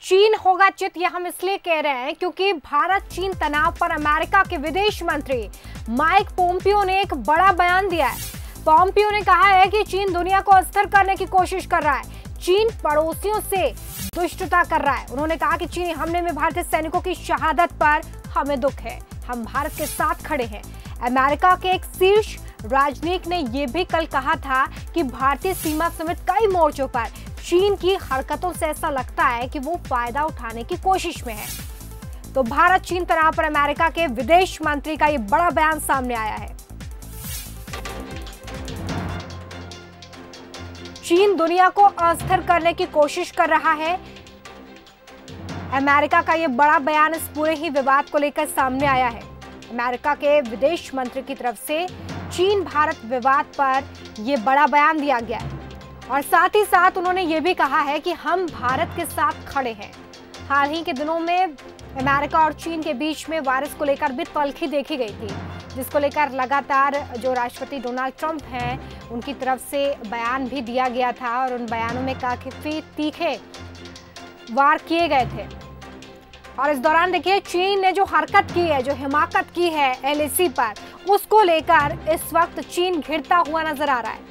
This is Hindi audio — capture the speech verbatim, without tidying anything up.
चीन होगा चित, यह हम इसलिए कह रहे हैं क्योंकि भारत चीन तनाव पर अमेरिका के विदेश मंत्री माइक पोम्पियो ने एक बड़ा बयान दिया है। पोम्पियो ने कहा है कि चीन दुनिया को अस्थिर करने की कोशिश कर रहा है, चीन पड़ोसियों से दुष्टता कर रहा है। उन्होंने कहा कि चीनी हमले में भारतीय सैनिकों की शहादत पर हमें दुख है, हम भारत के साथ खड़े हैं। अमेरिका के एक शीर्ष राजनयिक ने यह भी कल कहा था कि भारतीय सीमा समेत कई मोर्चों पर चीन की हरकतों से ऐसा लगता है कि वो फायदा उठाने की कोशिश में है। तो भारत चीन तनाव पर अमेरिका के विदेश मंत्री का ये बड़ा बयान सामने आया है। चीन दुनिया को अस्थिर करने की कोशिश कर रहा है। अमेरिका का ये बड़ा बयान इस पूरे ही विवाद को लेकर सामने आया है। अमेरिका के विदेश मंत्री की तरफ से चीन भारत विवाद पर यह बड़ा बयान दिया गया है और साथ ही साथ उन्होंने ये भी कहा है कि हम भारत के साथ खड़े हैं। हाल ही के दिनों में अमेरिका और चीन के बीच में वायरस को लेकर भी तल्खी देखी गई थी, जिसको लेकर लगातार जो राष्ट्रपति डोनाल्ड ट्रंप हैं उनकी तरफ से बयान भी दिया गया था और उन बयानों में काफी तीखे वार किए गए थे। और इस दौरान देखिए चीन ने जो हरकत की है, जो हिमाकत की है एल ए सी पर, उसको लेकर इस वक्त चीन घिरता हुआ नजर आ रहा है।